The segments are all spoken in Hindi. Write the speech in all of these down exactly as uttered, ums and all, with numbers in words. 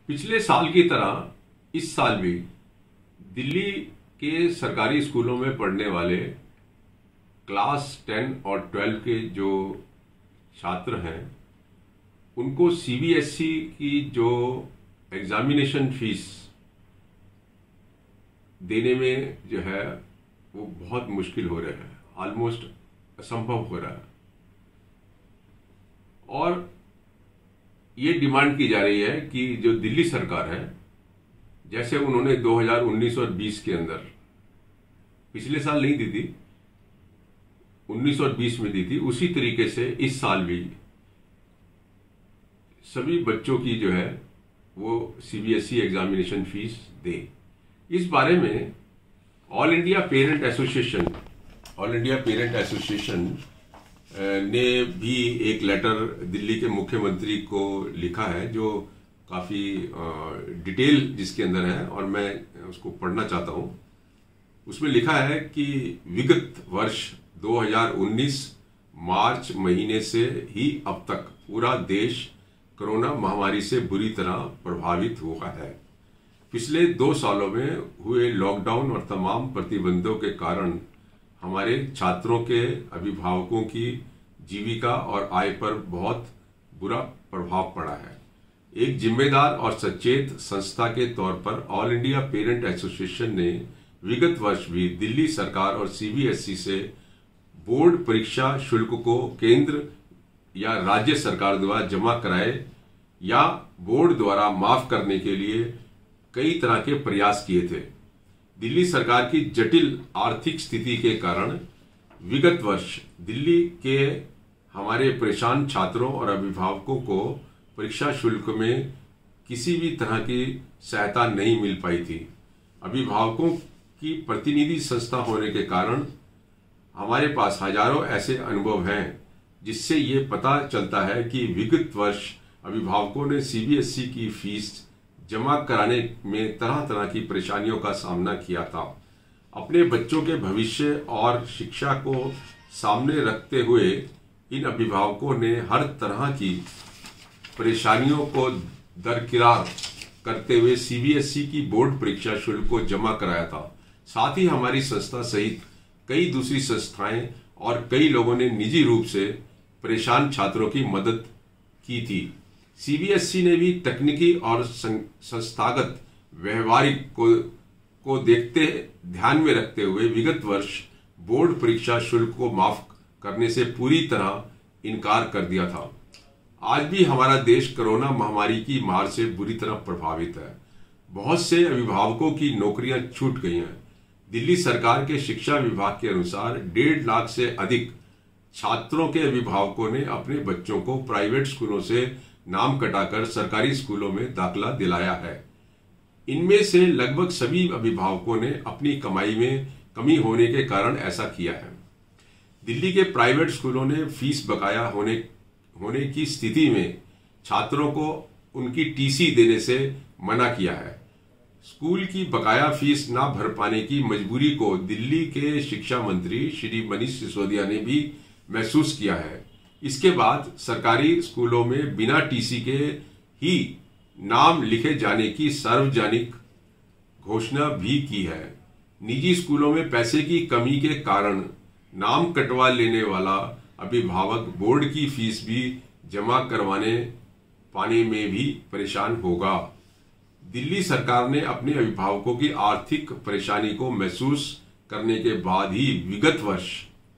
पिछले साल की तरह इस साल भी दिल्ली के सरकारी स्कूलों में पढ़ने वाले क्लास टेन और ट्वेल्व के जो छात्र हैं उनको सीबीएसई की जो एग्जामिनेशन फीस देने में जो है वो बहुत मुश्किल हो रहा है, ऑलमोस्ट असंभव हो रहा है। और ये डिमांड की जा रही है कि जो दिल्ली सरकार है, जैसे उन्होंने दो हज़ार उन्नीस और बीस के अंदर, पिछले साल नहीं दी थी, उन्नीस और बीस में दी थी, उसी तरीके से इस साल भी सभी बच्चों की जो है वो सीबीएसई एग्जामिनेशन फीस दे। इस बारे में All India Parent Association All India Parent Association ने भी एक लेटर दिल्ली के मुख्यमंत्री को लिखा है, जो काफी डिटेल जिसके अंदर है और मैं उसको पढ़ना चाहता हूं। उसमें लिखा है कि विगत वर्ष दो हज़ार उन्नीस मार्च महीने से ही अब तक पूरा देश कोरोना महामारी से बुरी तरह प्रभावित हुआ है। पिछले दो सालों में हुए लॉकडाउन और तमाम प्रतिबंधों के कारण हमारे छात्रों के अभिभावकों की जीविका और आय पर बहुत बुरा प्रभाव पड़ा है। एक जिम्मेदार और सचेत संस्था के तौर पर ऑल इंडिया पेरेंट एसोसिएशन ने विगत वर्ष भी दिल्ली सरकार और सीबीएसई से बोर्ड परीक्षा शुल्क को केंद्र या राज्य सरकार द्वारा जमा कराए या बोर्ड द्वारा माफ करने के लिए कई तरह के प्रयास किए थे। दिल्ली सरकार की जटिल आर्थिक स्थिति के कारण विगत वर्ष दिल्ली के हमारे परेशान छात्रों और अभिभावकों को परीक्षा शुल्क में किसी भी तरह की सहायता नहीं मिल पाई थी। अभिभावकों की प्रतिनिधि संस्था होने के कारण हमारे पास हजारों ऐसे अनुभव हैं जिससे ये पता चलता है कि विगत वर्ष अभिभावकों ने सीबीएसई की फीस जमा कराने में तरह तरह की परेशानियों का सामना किया था। अपने बच्चों के भविष्य और शिक्षा को सामने रखते हुए इन अभिभावकों ने हर तरह की परेशानियों को दरकिरार करते हुए सीबीएसई की बोर्ड परीक्षा शुल्क को जमा कराया था। साथ ही हमारी संस्था सहित कई दूसरी संस्थाएं और कई लोगों ने निजी रूप से परेशान छात्रों की मदद की थी। सीबीएसई ने भी तकनीकी और संस्थागत व्यवहारिक को को देखते ध्यान में रखते हुए विगत वर्ष बोर्ड परीक्षा शुल्क को माफ करने से पूरी तरह इनकार कर दिया था। आज भी हमारा देश कोरोना महामारी की मार से बुरी तरह प्रभावित है। बहुत से अभिभावकों की नौकरियां छूट गई हैं। दिल्ली सरकार के शिक्षा विभाग के अनुसार डेढ़ लाख से अधिक छात्रों के अभिभावकों ने अपने बच्चों को प्राइवेट स्कूलों से नाम कटाकर सरकारी स्कूलों में दाखिला दिलाया है। इनमें से लगभग सभी अभिभावकों ने अपनी कमाई में कमी होने के कारण ऐसा किया है। दिल्ली के प्राइवेट स्कूलों ने फीस बकाया होने होने की स्थिति में छात्रों को उनकी टीसी देने से मना किया है। स्कूल की बकाया फीस ना भर पाने की मजबूरी को दिल्ली के शिक्षा मंत्री श्री मनीष सिसोदिया ने भी महसूस किया है। इसके बाद सरकारी स्कूलों में बिना टीसी के ही नाम लिखे जाने की सार्वजनिक घोषणा भी की है। निजी स्कूलों में पैसे की कमी के कारण नाम कटवा लेने वाला अभिभावक बोर्ड की फीस भी जमा करवाने पाने में भी परेशान होगा। दिल्ली सरकार ने अपने अभिभावकों की आर्थिक परेशानी को महसूस करने के बाद ही विगत वर्ष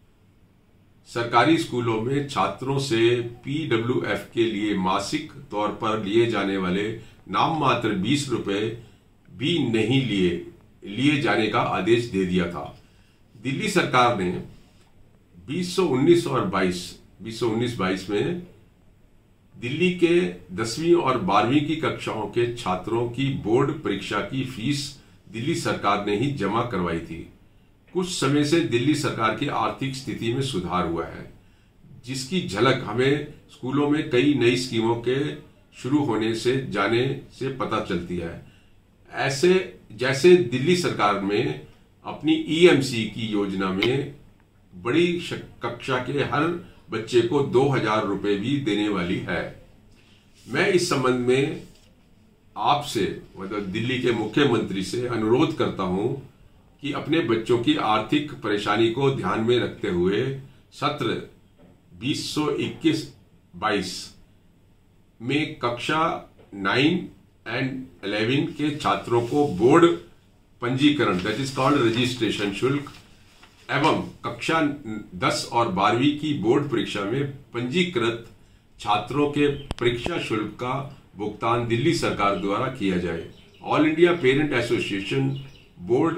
सरकारी स्कूलों में छात्रों से पीडब्ल्यूएफ के लिए मासिक तौर पर लिए जाने वाले नाम मात्र बीस रुपए भी नहीं लिए लिए जाने का आदेश दे दिया था। दिल्ली सरकार ने बीस सौ उन्नीस और बाईस बीस सौ उन्नीस बाईस में दिल्ली के दसवीं और बारहवीं की कक्षाओं के छात्रों की बोर्ड परीक्षा की फीस दिल्ली सरकार ने ही जमा करवाई थी। कुछ समय से दिल्ली सरकार की आर्थिक स्थिति में सुधार हुआ है, जिसकी झलक हमें स्कूलों में कई नई स्कीमों के शुरू होने से जाने से पता चलती है। ऐसे जैसे दिल्ली सरकार में अपनी ईएमसी की योजना में बड़ी कक्षा के हर बच्चे को दो हजार रुपए भी देने वाली है। मैं इस संबंध में आपसे मतलब दिल्ली के मुख्यमंत्री से अनुरोध करता हूं कि अपने बच्चों की आर्थिक परेशानी को ध्यान में रखते हुए सत्र बीस सौ इक्कीस बाईस में कक्षा नाइन एंड इलेवन के छात्रों को बोर्ड पंजीकरण दैट इज कॉल्ड रजिस्ट्रेशन शुल्क एवं कक्षा दस और बारहवीं की बोर्ड परीक्षा में पंजीकृत छात्रों के परीक्षा शुल्क का भुगतान दिल्ली सरकार द्वारा किया जाए। All India Parent Association board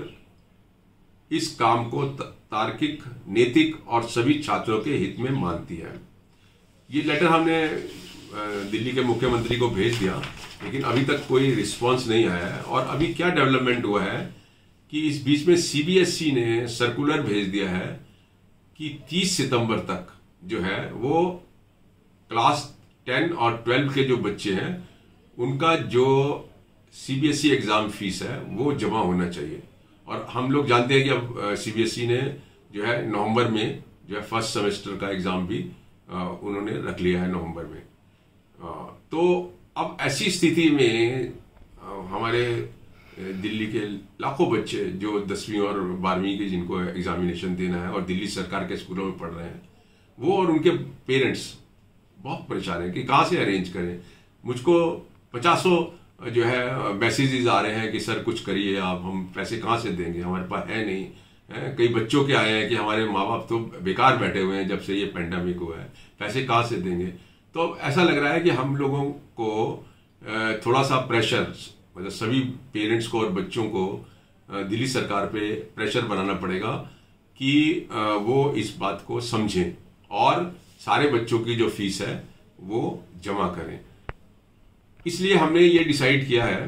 इस काम को तार्किक, नैतिक और सभी छात्रों के हित में मानती है। ये लेटर हमने दिल्ली के मुख्यमंत्री को भेज दिया, लेकिन अभी तक कोई रिस्पांस नहीं आया है। और अभी क्या डेवलपमेंट हुआ है कि इस बीच में सीबीएसई ने सर्कुलर भेज दिया है कि तीस सितंबर तक जो है वो क्लास टेन और ट्वेल्व के जो बच्चे हैं उनका जो सीबीएसई एग्जाम फीस है वो जमा होना चाहिए। और हम लोग जानते हैं कि अब सीबीएसई ने जो है नवंबर में जो है फर्स्ट सेमेस्टर का एग्जाम भी उन्होंने रख लिया है नवंबर में। तो अब ऐसी स्थिति में हमारे दिल्ली के लाखों बच्चे जो दसवीं और बारहवीं के जिनको एग्जामिनेशन देना है और दिल्ली सरकार के स्कूलों में पढ़ रहे हैं, वो और उनके पेरेंट्स बहुत परेशान हैं कि कहाँ से अरेंज करें। मुझको पचासों जो है मैसेजेस आ रहे हैं कि सर कुछ करिए आप, हम पैसे कहाँ से देंगे, हमारे पास है नहीं है। कई बच्चों के आए हैं कि हमारे माँ बाप तो बेकार बैठे हुए हैं जब से ये पेंडेमिक हुआ है, पैसे कहाँ से देंगे। तो ऐसा लग रहा है कि हम लोगों को थोड़ा सा प्रेशर, मतलब सभी पेरेंट्स को और बच्चों को दिल्ली सरकार पे प्रेशर बनाना पड़ेगा कि वो इस बात को समझें और सारे बच्चों की जो फीस है वो जमा करें। इसलिए हमने ये डिसाइड किया है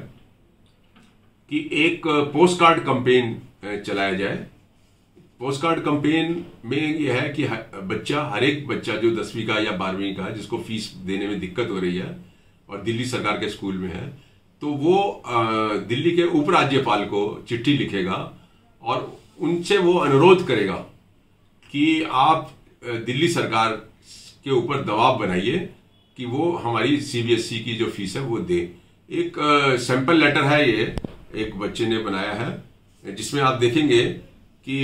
कि एक पोस्ट कार्ड कैंपेन चलाया जाए। पोस्ट कार्ड कैंपेन में यह है कि बच्चा, हर एक बच्चा जो दसवीं का या बारहवीं का जिसको फीस देने में दिक्कत हो रही है और दिल्ली सरकार के स्कूल में है, तो वो दिल्ली के उपराज्यपाल को चिट्ठी लिखेगा और उनसे वो अनुरोध करेगा कि आप दिल्ली सरकार के ऊपर दबाव बनाइए कि वो हमारी सीबीएसई की जो फीस है वो दे। एक सैंपल लेटर है, ये एक बच्चे ने बनाया है जिसमें आप देखेंगे कि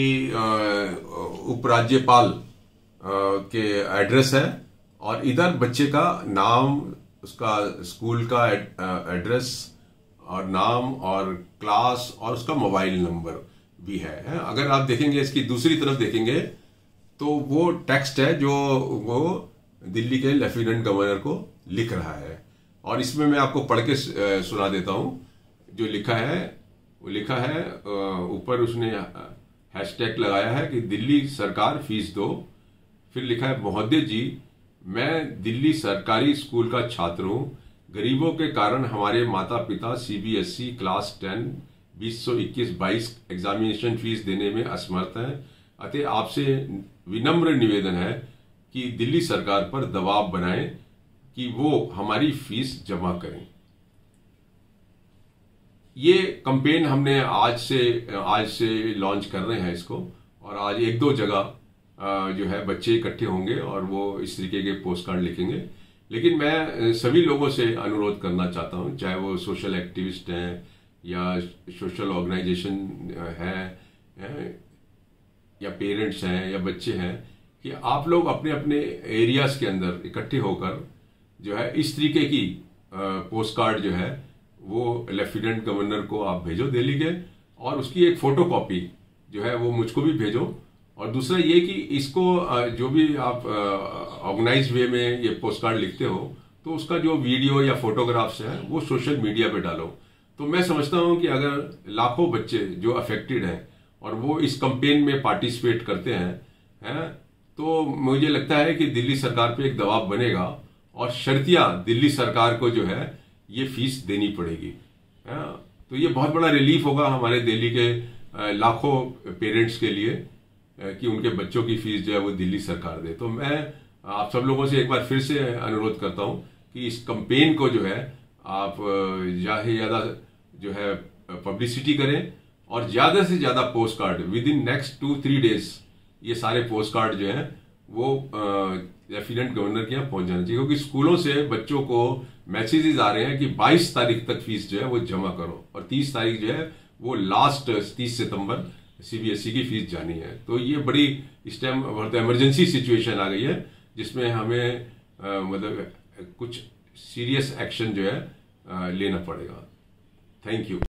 उपराज्यपाल के एड्रेस है और इधर बच्चे का नाम, उसका स्कूल का एड्रेस और नाम और क्लास और उसका मोबाइल नंबर भी है, है। अगर आप देखेंगे इसकी दूसरी तरफ देखेंगे तो वो टेक्स्ट है जो वो दिल्ली के लेफ्टिनेंट गवर्नर को लिख रहा है। और इसमें मैं आपको पढ़ के सुना देता हूं। जो लिखा है वो लिखा है, ऊपर उसने हैशटैग लगाया है कि दिल्ली सरकार फीस दो। फिर लिखा है, महोदय जी, मैं दिल्ली सरकारी स्कूल का छात्र हूं। गरीबों के कारण हमारे माता पिता सीबीएसई क्लास टेन बीस सौ इक्कीस बाईस एग्जामिनेशन फीस देने में असमर्थ हैं। अतः आपसे विनम्र निवेदन है कि दिल्ली सरकार पर दबाव बनाएं कि वो हमारी फीस जमा करें। ये कैंपेन हमने आज से आज से लॉन्च कर रहे हैं इसको, और आज एक दो जगह जो है बच्चे इकट्ठे होंगे और वो इस तरीके के पोस्ट कार्ड लिखेंगे। लेकिन मैं सभी लोगों से अनुरोध करना चाहता हूं, चाहे वो सोशल एक्टिविस्ट हैं या सोशल ऑर्गेनाइजेशन है, है या पेरेंट्स हैं या बच्चे हैं, कि आप लोग अपने अपने एरियाज के अंदर इकट्ठे होकर जो है इस तरीके की पोस्ट कार्ड जो है वो लेफ्टिनेंट गवर्नर को आप भेजो दिल्ली के, और उसकी एक फोटो कॉपी जो है वो मुझको भी भेजो। और दूसरा ये कि इसको जो भी आप ऑर्गेनाइज वे में ये पोस्ट कार्ड लिखते हो तो उसका जो वीडियो या फोटोग्राफ्स है वो सोशल मीडिया पे डालो। तो मैं समझता हूं कि अगर लाखों बच्चे जो अफेक्टेड हैं और वो इस कैंपेन में पार्टिसिपेट करते हैं हैं तो मुझे लगता है कि दिल्ली सरकार पे एक दबाव बनेगा और शर्तिया दिल्ली सरकार को जो है ये फीस देनी पड़ेगी। है? तो ये बहुत बड़ा रिलीफ होगा हमारे दिल्ली के लाखों पेरेंट्स के लिए कि उनके बच्चों की फीस जो है वो दिल्ली सरकार दे। तो मैं आप सब लोगों से एक बार फिर से अनुरोध करता हूं कि इस कैंपेन को जो है आप ज्यादा से ज्यादा जो है पब्लिसिटी करें और ज्यादा से ज्यादा postcard within next two three days ये सारे पोस्ट कार्ड जो हैं वो लेफ्टिनेंट गवर्नर के यहाँ पहुंच जाना चाहिए, क्योंकि स्कूलों से बच्चों को मैसेजेस आ रहे हैं कि बाईस तारीख तक फीस जो है वो जमा करो, और तीस तारीख जो है वो लास्ट तीस सितंबर सीबीएसई की फीस जानी है। तो ये बड़ी इस टाइम बहुत इमरजेंसी सिचुएशन आ गई है, जिसमें हमें आ, मतलब कुछ सीरियस एक्शन जो है आ, लेना पड़ेगा। Thank you.